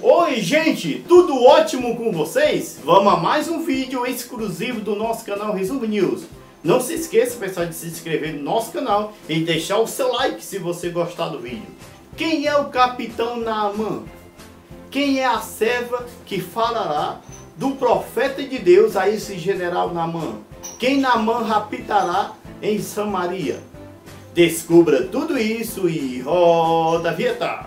Oi gente, tudo ótimo com vocês? Vamos a mais um vídeo exclusivo do nosso canal Resumo News. Não se esqueça, pessoal, de se inscrever no nosso canal e deixar o seu like se você gostar do vídeo. Quem é o capitão Naamã? Quem é a serva que falará do profeta de Deus a esse general Naamã? Quem Naamã raptará em Samaria? Descubra tudo isso e roda a vinheta!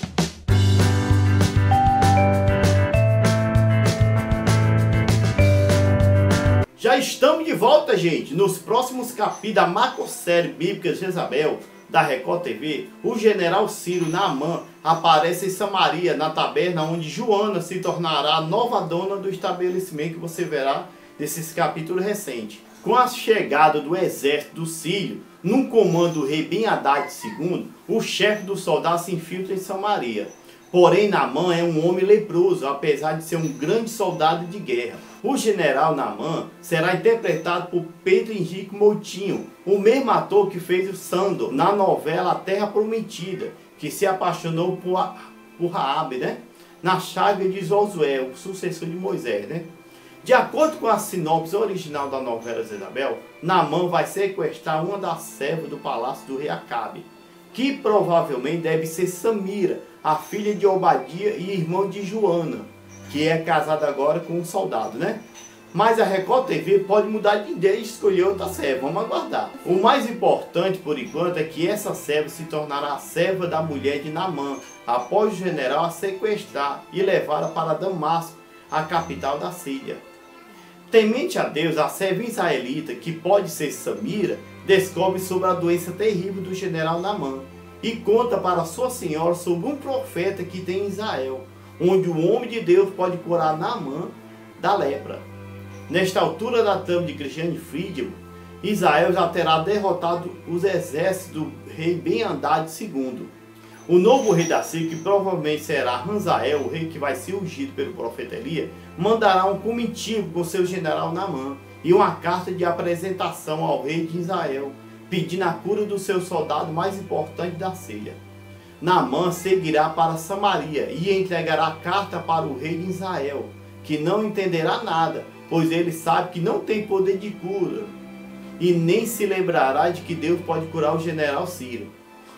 Já estamos de volta, gente. Nos próximos capítulos da macrosérie bíblica Jezabel, da Record TV, o general sírio Naamã aparece em Samaria, na taberna onde Joana se tornará a nova dona do estabelecimento, que você verá nesses capítulos recentes. Com a chegada do exército do sírio, num comando do rei Ben-Hadad II, o chefe dos soldados se infiltra em Samaria. Porém, Naamã é um homem leproso, apesar de ser um grande soldado de guerra. O general Naamã será interpretado por Pedro Henrique Moutinho, o mesmo ator que fez o Sandor na novela A Terra Prometida, que se apaixonou por Raabe, né? Na chaga de Josué, o sucessor de Moisés, né? De acordo com a sinopse original da novela Jezabel, Naamã vai sequestrar uma das servas do palácio do rei Acabe, que provavelmente deve ser Samira, a filha de Obadia e irmã de Joana, que é casada agora com um soldado, né? Mas a Record TV pode mudar de ideia e escolher outra serva, vamos aguardar. O mais importante por enquanto é que essa serva se tornará a serva da mulher de Naamã, após o general a sequestrar e levá-la para Damasco, a capital da Síria. Temente a Deus, a serva israelita, que pode ser Samira, descobre sobre a doença terrível do general Naamã e conta para sua senhora sobre um profeta que tem em Israel, onde o homem de Deus pode curar Naamã da lepra. Nesta altura da trama de Christiane Friedman, Israel já terá derrotado os exércitos do rei Ben-Hadad II. O novo rei da Síria, que provavelmente será Hanzael, o rei que vai ser ungido pelo profeta Elias, mandará um comitiva com seu general Naamã e uma carta de apresentação ao rei de Israel, pedindo a cura do seu soldado mais importante da Síria. Naamã seguirá para Samaria e entregará a carta para o rei de Israel, que não entenderá nada, pois ele sabe que não tem poder de cura, e nem se lembrará de que Deus pode curar o general sírio.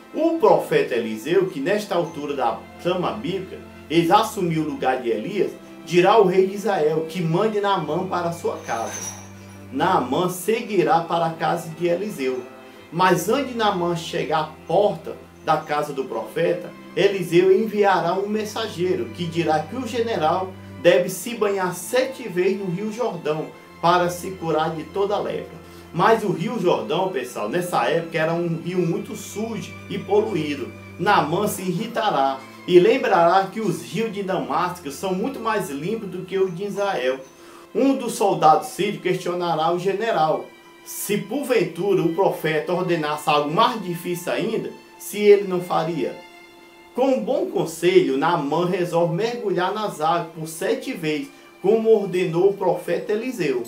O profeta Eliseu, que nesta altura da trama bíblica, ele assumiu o lugar de Elias, dirá ao rei de Israel que mande Naamã para a sua casa. Naamã seguirá para a casa de Eliseu. Mas antes de Naamã chegar à porta da casa do profeta, Eliseu enviará um mensageiro que dirá que o general deve se banhar 7 vezes no rio Jordão para se curar de toda a lepra. Mas o rio Jordão, pessoal, nessa época era um rio muito sujo e poluído. Naamã se irritará e lembrará que os rios de Damasco são muito mais limpos do que os de Israel. Um dos soldados sírios questionará o general se porventura o profeta ordenasse algo mais difícil ainda, se ele não faria. Com um bom conselho, Naamã resolve mergulhar nas águas por 7 vezes, como ordenou o profeta Eliseu.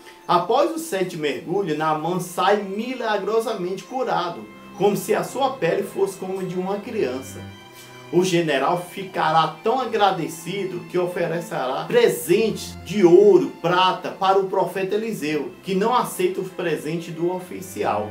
Após os 7 mergulhos, Naamã sai milagrosamente curado, como se a sua pele fosse como a de uma criança. O general ficará tão agradecido que oferecerá presentes de ouro, prata para o profeta Eliseu, que não aceita os presentes do oficial.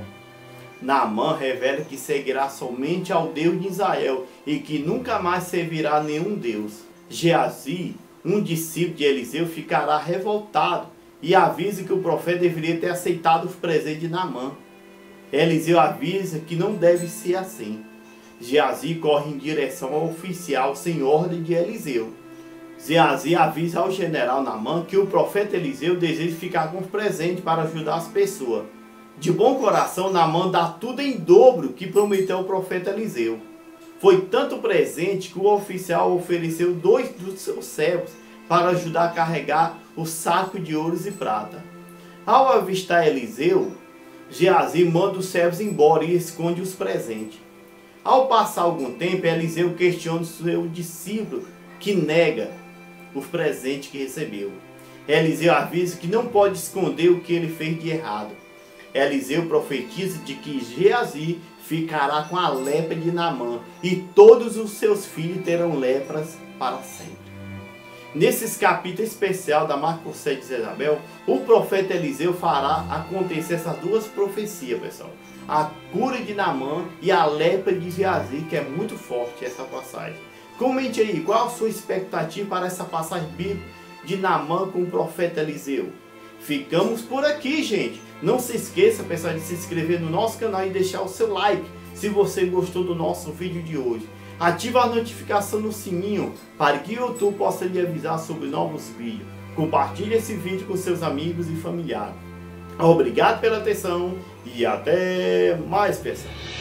Naamã revela que seguirá somente ao Deus de Israel e que nunca mais servirá a nenhum Deus. Geazi, um discípulo de Eliseu, ficará revoltado e avisa que o profeta deveria ter aceitado os presentes de Naamã. Eliseu avisa que não deve ser assim. Geazi corre em direção ao oficial sem ordem de Eliseu. Geazi avisa ao general Naamã que o profeta Eliseu deseja ficar com os presentes para ajudar as pessoas. De bom coração, Naamã dá tudo em dobro que prometeu o profeta Eliseu. Foi tanto presente que o oficial ofereceu 2 dos seus servos para ajudar a carregar o saco de ouros e prata. Ao avistar Eliseu, Geazi manda os servos embora e esconde os presentes. Ao passar algum tempo, Eliseu questiona o seu discípulo, que nega os presentes que recebeu. Eliseu avisa que não pode esconder o que ele fez de errado. Eliseu profetiza de que Geazi ficará com a lepra de Naamã e todos os seus filhos terão lepras para sempre. Nesses capítulos especiais da Macosséria de Jezabel, o profeta Eliseu fará acontecer essas duas profecias, pessoal. A cura de Naamã e a lepra de Geazi, que é muito forte essa passagem. Comente aí, qual a sua expectativa para essa passagem bíblica de Naamã com o profeta Eliseu? Ficamos por aqui, gente. Não se esqueça, pessoal, de se inscrever no nosso canal e deixar o seu like se você gostou do nosso vídeo de hoje. Ative a notificação no sininho para que o YouTube possa lhe avisar sobre novos vídeos. Compartilhe esse vídeo com seus amigos e familiares. Obrigado pela atenção e até mais, pessoal.